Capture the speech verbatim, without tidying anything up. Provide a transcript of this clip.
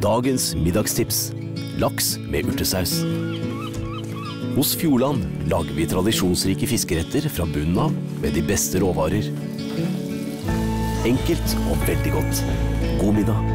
Dagens middagstips. Laks med urtesaus. Hos Fjordland lager vi tradisjonsrike fiskeretter fra bunnen av med de beste råvarer. Enkelt og veldig godt. God middag.